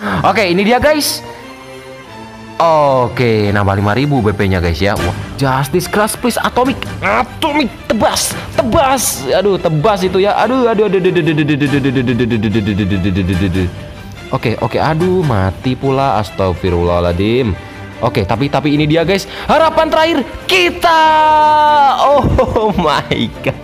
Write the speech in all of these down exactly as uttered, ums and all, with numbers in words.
Oke, ini dia guys. Oke, nambah lima ribu B P-nya guys ya. Wah, Justice Class please Atomic. Atomic tebas, tebas. Aduh, tebas itu ya. Aduh, aduh, aduh, aduh, aduh, aduh, aduh, aduh, aduh, aduh. Oke, oke, aduh, mati pula. Astagfirullahaladzim. Oke, tapi tapi ini dia guys. Harapan terakhir kita. Oh my god.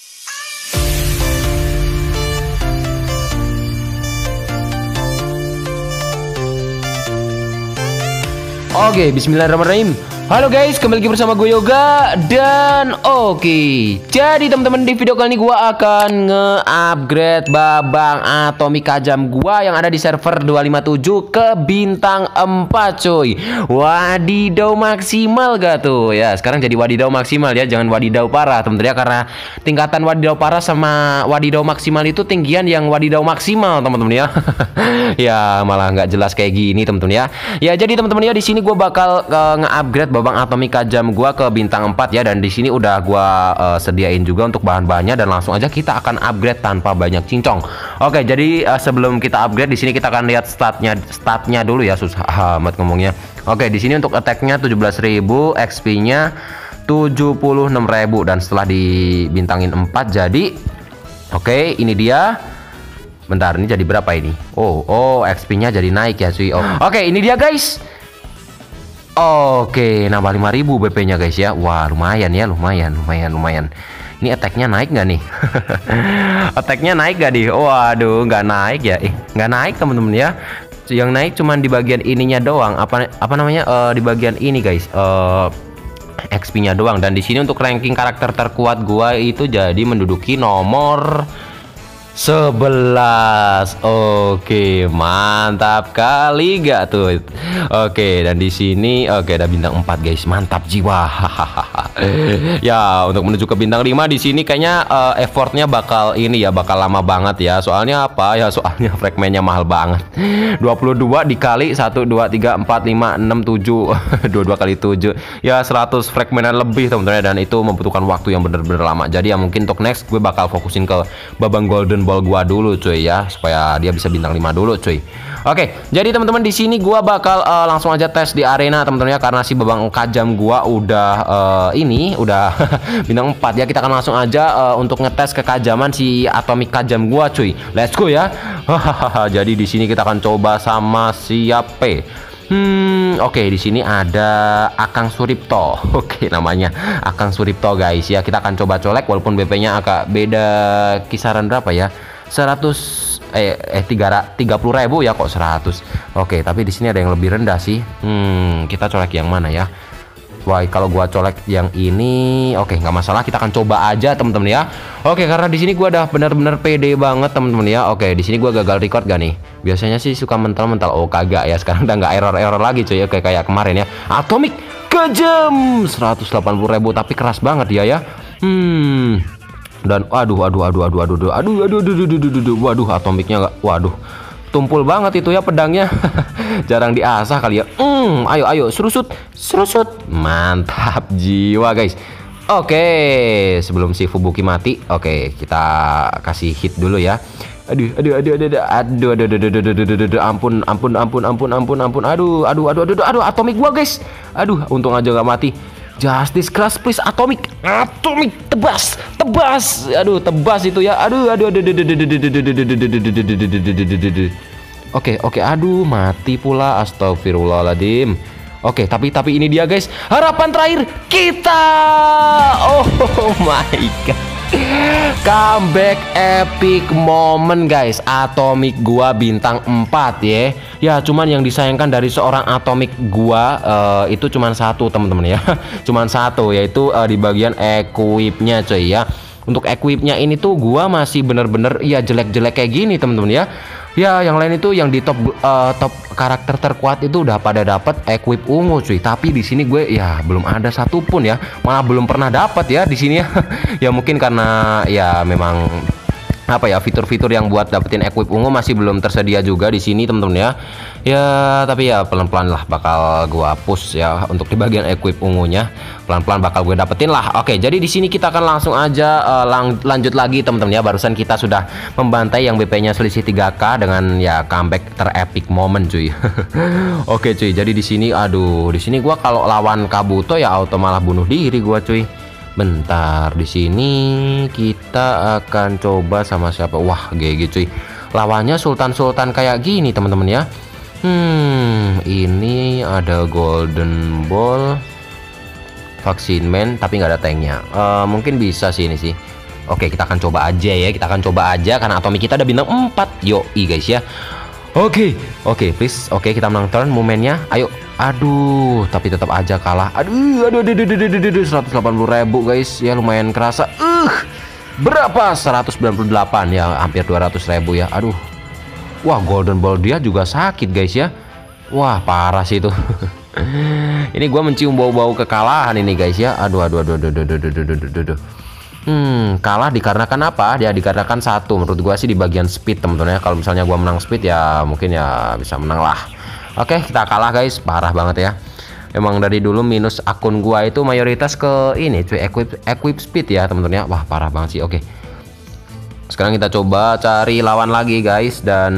Oke, bismillahirrahmanirrahim. Halo guys, kembali lagi bersama gue Yoga. Dan oke, jadi teman-teman, di video kali ini gue akan nge-upgrade babang Atomic Kajam gue yang ada di server dua lima tujuh ke bintang empat cuy. Wadidaw maksimal gak tuh? Ya, sekarang jadi wadidaw maksimal ya, jangan wadidaw parah teman-teman ya. Karena tingkatan wadidaw parah sama wadidaw maksimal itu tinggian yang wadidaw maksimal teman-teman ya. Ya, malah nggak jelas kayak gini teman-teman ya. Ya, jadi teman-teman ya, di sini gue bakal uh, nge-upgrade babang Atomic Kajam gua ke bintang empat ya, dan di sini udah gua uh, sediain juga untuk bahan-bahannya, dan langsung aja kita akan upgrade tanpa banyak cincong. Oke, jadi uh, sebelum kita upgrade di sini kita akan lihat statnya statnya dulu ya, susah amat ngomongnya. Oke, di sini untuk attack-nya tujuh belas ribu, X P-nya tujuh puluh enam ribu, dan setelah dibintangin empat jadi oke, ini dia. Bentar, ini jadi berapa ini? Oh, oh, X P-nya jadi naik ya cuy. Oh. Oke, ini dia guys. Oke, nambah lima ribu B P-nya guys ya. Wah, lumayan ya, lumayan, lumayan, lumayan. Ini attack-nya naik nggak nih? Attack-nya naik nggak nih? Waduh, nggak naik ya. Eh, nggak naik temen-temen ya. Yang naik cuman di bagian ininya doang. Apa apa namanya? Uh, di bagian ini guys. Uh, X P-nya doang. Dan di sini untuk ranking karakter terkuat gua itu jadi menduduki nomor sebelas. Oke, mantap kali gak tuh. Oke, dan di sini oke ada bintang empat guys. Mantap jiwa. Ya, untuk menuju ke bintang lima di sini kayaknya uh, effortnya bakal ini ya, bakal lama banget ya. Soalnya apa? Ya soalnya fragmennya mahal banget. dua puluh dua dikali satu dua tiga empat lima enam tujuh. dua puluh dua kali tujuh. Ya seratus fragmenan lebih teman-teman, dan itu membutuhkan waktu yang bener-bener lama. Jadi ya mungkin untuk next gue bakal fokusin ke babang golden ball gua dulu cuy ya, supaya dia bisa bintang lima dulu cuy. Oke, jadi teman-teman di sini gua bakal uh, langsung aja tes di arena teman-teman ya, karena si babang Kajam gua udah uh, ini udah bintang empat ya. Kita akan langsung aja uh, untuk ngetes kekajaman si Atomic Kajam gua cuy. Let's go ya. Jadi di sini kita akan coba sama siapa? Hmm, oke, di sini ada Akang Suripto. Oke, namanya Akang Suripto guys ya. Kita akan coba colek walaupun B P-nya agak beda kisaran berapa ya? seratus eh eh tiga puluh ribu ya, kok seratus. Oke, tapi di sini ada yang lebih rendah sih. Hmm, kita colek yang mana ya? Wah, kalau gua colek yang ini, oke nggak masalah, kita akan coba aja temen-temen ya. Oke, karena di sini gua udah bener-bener pede banget temen-temen ya. Oke, di sini gua gagal record gak nih? Biasanya sih suka mental-mental, oh kagak ya. Sekarang udah nggak error-error lagi cuy ya, kayak kayak kemarin ya. Atomic Kajam seratus delapan puluh ribu, tapi keras banget dia ya. Hmm. Dan aduh aduh aduh aduh aduh aduh aduh aduh aduh aduh aduh aduh waduh, atomiknya nggak, waduh tumpul banget itu ya pedangnya. Jarang diasah kali ya. Hmm, ayo ayo serusut serusut, mantap jiwa guys. Oke, sebelum si Fubuki mati, oke kita kasih hit dulu ya. Aduh aduh aduh aduh aduh aduh aduh aduh aduh aduh aduh aduh ampun ampun ampun ampun ampun ampun aduh aduh aduh aduh aduh atomik gua guys. Aduh, untung aja nggak mati. Justice Class please Atomic. Atomic tebas, tebas. Aduh, tebas itu ya. Aduh, aduh, aduh, aduh, aduh, aduh, aduh, aduh, aduh. Oke, oke, aduh, mati pula. Astagfirullahaladzim. Oke, tapi tapi ini dia guys. Harapan terakhir kita. Oh my god. Comeback epic moment guys. Atomic gua bintang empat ya. Ya cuman yang disayangkan dari seorang Atomic gua uh, itu cuman satu teman-teman ya. Cuman satu, yaitu uh, di bagian equipnya cuy ya. Untuk equipnya ini tuh gua masih bener-bener ya jelek-jelek kayak gini teman-teman ya. Ya yang lain itu yang di top uh, top karakter terkuat itu udah pada dapat equip ungu cuy. Tapi di sini gue ya belum ada satupun ya. Malah belum pernah dapat ya di sini ya. Ya mungkin karena ya memang apa ya, fitur-fitur yang buat dapetin equip ungu masih belum tersedia juga di sini teman-teman ya. Ya tapi ya pelan-pelan lah bakal gua push ya untuk di bagian equip ungunya. Pelan-pelan bakal gue dapetin lah. Oke, jadi di sini kita akan langsung aja uh, lang lanjut lagi teman-teman ya. Barusan kita sudah membantai yang B P-nya selisih tiga K dengan ya comeback ter-epic moment cuy. Oke cuy, jadi di sini aduh, di sini gua kalau lawan Kabuto ya auto malah bunuh diri gua cuy. Bentar, di sini kita akan coba sama siapa? Wah, G G cuy. Lawannya sultan-sultan kayak gini, teman-teman ya. Hmm, ini ada Golden Ball, Vaksin Man, tapi nggak ada tanknya. Uh, mungkin bisa sih ini sih. Oke, kita akan coba aja ya. Kita akan coba aja karena atomic kita ada bintang empat. Yoi guys ya. Oke, oke, please. Oke, kita menang turn momennya. Ayo. Aduh, tapi tetap aja kalah. Aduh, aduh, aduh, aduh, aduh, aduh, aduh, seratus delapan puluh ribu guys. Ya lumayan kerasa. Uh, berapa? seratus sembilan puluh delapan ya, hampir dua ratus ribu ya. Aduh. Wah, Golden Ball dia juga sakit guys ya. Wah, parah sih itu. Ini gua mencium bau-bau kekalahan ini guys ya. Aduh, aduh, aduh, aduh, aduh, aduh, aduh, aduh, aduh, aduh. Hmm, kalah dikarenakan apa? Dia dikarenakan satu. Menurut gua sih di bagian speed teman-teman ya. Kalau misalnya gua menang speed ya mungkin ya bisa menang lah. Oke, kita kalah guys, parah banget ya. Emang dari dulu minus akun gua itu mayoritas ke ini cuy, equip equip speed ya teman-teman ya. Wah, parah banget sih. Oke. Sekarang kita coba cari lawan lagi guys dan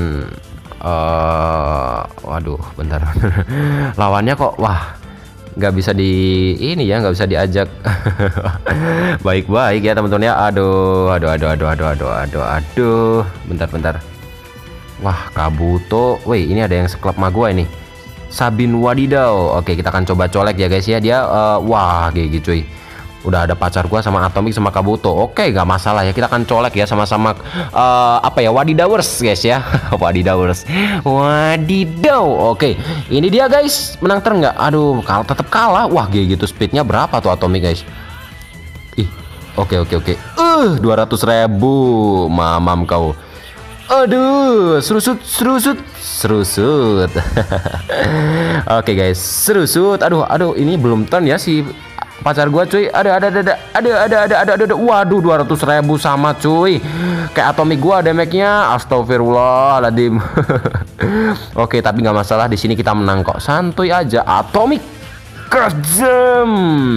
uh, waduh, bentar. Lawannya kok wah, nggak bisa di ini ya, nggak bisa diajak baik-baik ya teman-teman ya. Aduh, aduh, aduh, aduh, aduh, aduh, aduh, aduh. Bentar, bentar. Wah, Kabuto. Wih, ini ada yang seklub sama gua ini. Sabin Wadidau. Oke, kita akan coba colek ya guys ya. Dia uh, wah, G G cuy. Udah ada pacar gua sama Atomic sama Kabuto. Oke, nggak masalah ya. Kita akan colek ya sama-sama uh, apa ya? Wadidawers guys ya. Wadidawers. Wadidaw. Oke, ini dia guys. Menang ter nggak? Aduh, kalau tetap kalah. Wah, G G tuh speednya berapa tuh Atomic guys? Ih, oke oke oke. Uh, dua ratus ribu. Mamam kau. Aduh, serusut, serusut, serusut. Oke guys, serusut. Aduh, aduh, ini belum turn ya si pacar gua cuy. Ada, ada, ada, ada, ada, ada, ada, ada, ada, ada. Waduh, dua ratus ribu sama cuy. Kayak Atomic gua damage-nya. Astagfirullahaladzim. Oke, tapi nggak masalah. Di sini kita menang kok. Santuy aja. Atomic kejam.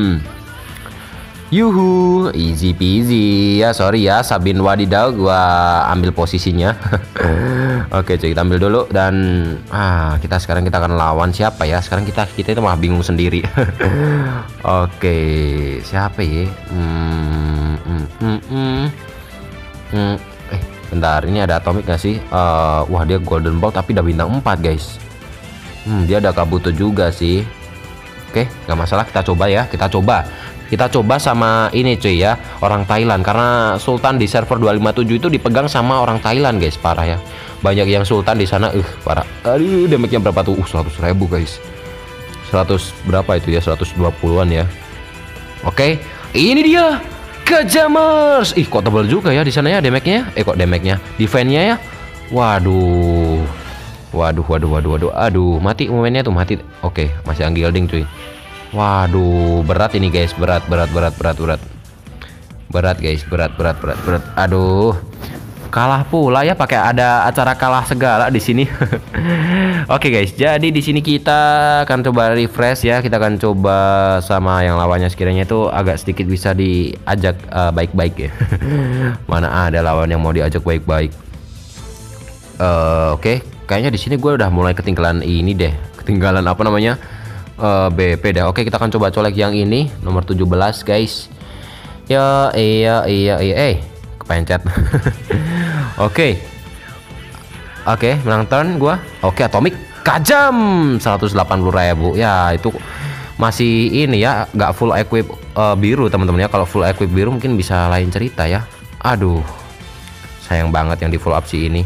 Yuhu, easy peasy ya. Sorry ya Sabin Wadidau, gua ambil posisinya. Oke cuy, kita ambil dulu dan ah kita sekarang kita akan lawan siapa ya? Sekarang kita kita itu malah bingung sendiri. Oke, siapa ya? Hmm, hmm, hmm, hmm. Hmm. Eh, bentar, ini ada Atomic gak sih? Uh, wah, dia Golden Ball tapi udah bintang empat guys. Hmm, dia ada Kabuto juga sih. Oke, nggak masalah, kita coba ya, kita coba. Kita coba sama ini cuy ya, orang Thailand, karena Sultan di server dua lima tujuh itu dipegang sama orang Thailand guys, parah ya. Banyak yang Sultan di sana, uh parah. Aduh, damage-nya berapa tuh? Uh, seratus ribu guys. seratus berapa itu ya? seratus dua puluhan ya. Oke, ini dia Kejamers. Ih, kok tebal juga ya di sana ya damage-nya? Eh, kok damage-nya? Defense-nya ya? Waduh. Waduh, waduh, waduh, waduh. Aduh, mati momennya tuh, mati. Oke, masih anggilding cuy. Waduh, berat ini guys, berat, berat, berat, berat, berat, berat guys, berat, berat, berat, berat. Aduh, kalah pula ya, pakai ada acara kalah segala di sini. Oke guys, jadi di sini kita akan coba refresh ya, kita akan coba sama yang lawannya sekiranya itu agak sedikit bisa diajak baik-baik uh, ya. Mana ada lawan yang mau diajak baik-baik. Uh, Oke, okay. Kayaknya di sini gue udah mulai ketinggalan ini deh, ketinggalan apa namanya? Uh, B P dah. Oke, kita akan coba colek yang ini nomor tujuh belas guys. Ya iya iya iya eh kepencet. Oke. Oke, menang turn gua. Oke, Atomic kajam seratus delapan puluh ribu. Ya, itu masih ini ya, nggak full equip uh, biru teman-teman ya. Kalau full equip biru mungkin bisa lain cerita ya. Aduh. Sayang banget yang di full up si ini.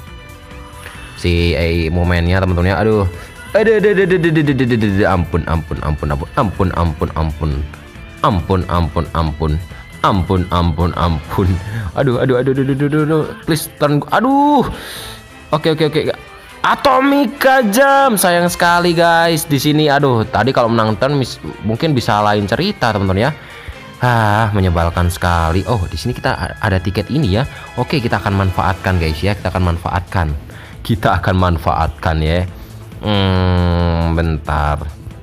Si eh, momennya teman-teman ya. Aduh. Aduh, aduh, aduh, aduh, aduh, aduh, aduh, aduh, ampun, ampun, ampun, ampun, ampun, ampun, ampun, ampun, ampun, ampun, ampun, ampun, ampun, aduh, aduh, aduh, aduh, aduh, aduh, please turn, aduh, oke, oke, oke, Atomic kejam, sayang sekali guys di sini, aduh, tadi kalau menang turn mungkin bisa lain cerita teman-teman ya, Ah, menyebalkan sekali. Oh, di sini kita ada tiket ini ya. Oke, kita akan manfaatkan guys ya. Kita akan manfaatkan. Kita akan manfaatkan ya. Hmm, bentar.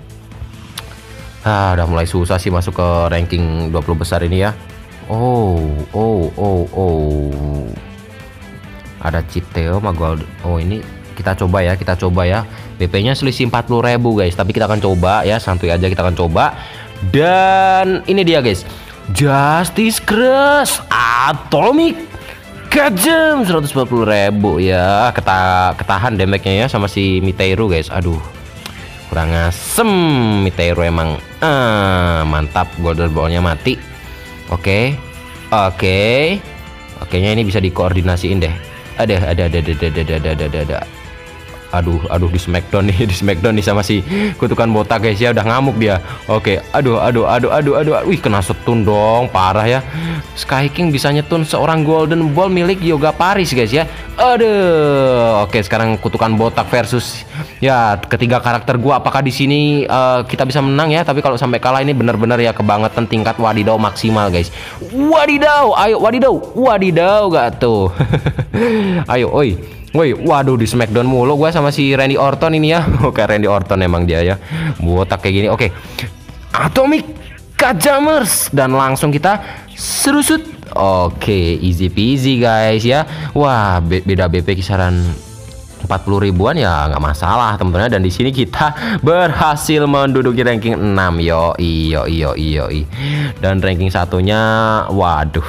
Ah, udah mulai susah sih masuk ke ranking dua puluh besar ini ya. Oh, oh, oh, oh. Ada Citeo Gold. Oh, ini kita coba ya, kita coba ya. B P-nya selisih empat puluh ribu guys, tapi kita akan coba ya, santuy aja kita akan coba. Dan ini dia guys. Justice Crush Atomic Kajam seratus empat puluh ribu ya. Keta ketahan damage-nya ya sama si Miteiru guys. Aduh. Kurang asem Miteiru emang. Ah, mantap, golden ball-nya mati. Oke. Oke. Oke-nya ini bisa dikoordinasiin deh. Ada ada ada ada ada ada ada ada ada. Aduh, aduh di Smackdown nih, di Smackdown nih sama si kutukan botak guys ya, udah ngamuk dia. Oke, aduh, aduh, aduh, aduh, aduh, wih kena stun dong, parah ya. Sky King bisa nyetun seorang golden ball milik Yoga Paris guys ya. Aduh, oke sekarang kutukan botak versus ya ketiga karakter gua. Apakah di sini uh, kita bisa menang ya? Tapi kalau sampai kalah ini benar-benar ya kebangetan tingkat wadidaw maksimal guys. Wadidaw, ayo wadidaw, wadidaw gak tuh. Ayo, oi. Woi, waduh di Smackdown mulu gua sama si Randy Orton ini ya. Oke, Randy Orton emang dia ya. Botak kayak gini. Oke. Atomic Kajamers dan langsung kita serusut. Oke, easy peasy guys ya. Wah, be beda B P kisaran empat puluh ribuan ya nggak masalah teman-teman. Dan di sini kita berhasil menduduki ranking enam. Yo iyo iyo iyo i. Dan ranking satunya waduh.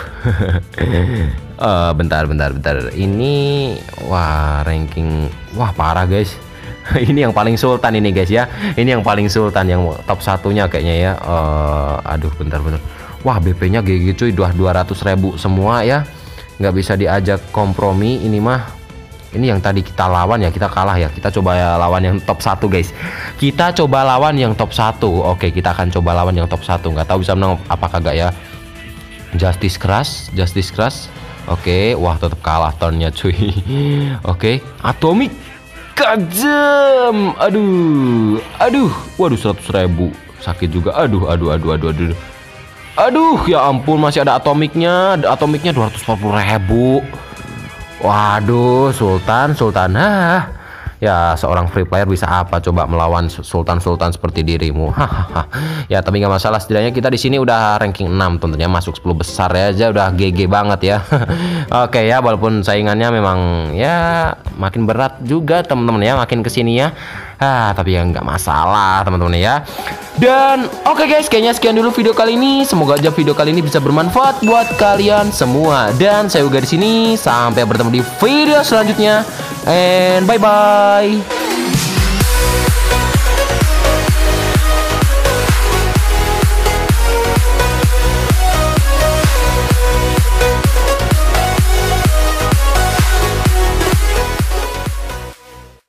Uh, bentar bentar bentar ini wah ranking wah parah guys. Ini yang paling sultan ini guys ya, ini yang paling sultan yang top satunya kayaknya ya. Uh, aduh bentar bentar wah B P nya G G cuy, udah dua ratus ribu semua ya, nggak bisa diajak kompromi ini mah. Ini yang tadi kita lawan ya, kita kalah ya. Kita coba ya lawan yang top satu guys, kita coba lawan yang top satu. Oke, kita akan coba lawan yang top satu, nggak tahu bisa menang apa kagak ya. Justice Crush, Justice Crush. Oke, wah tetap kalah tonnya cuy. Oke, Atomic Kajam. Aduh, aduh, waduh seratus ribu sakit juga. Aduh, aduh, aduh, aduh, aduh. Aduh, ya ampun masih ada atomiknya, atomiknya dua ratus empat puluh ribu. Waduh, Sultan, Sultan. Ah, ya seorang free player bisa apa coba melawan sultan-sultan seperti dirimu. Hahaha. Ya tapi nggak masalah, setidaknya kita di sini udah ranking enam tentunya, masuk sepuluh besar ya aja udah G G banget ya. Oke ya, walaupun saingannya memang ya makin berat juga teman-teman ya, makin kesini ya. Ah, tapi ya nggak masalah teman-teman ya. Dan oke okay guys, kayaknya sekian dulu video kali ini. Semoga aja video kali ini bisa bermanfaat buat kalian semua. Dan saya Uga di sini. Sampai bertemu di video selanjutnya. And bye bye.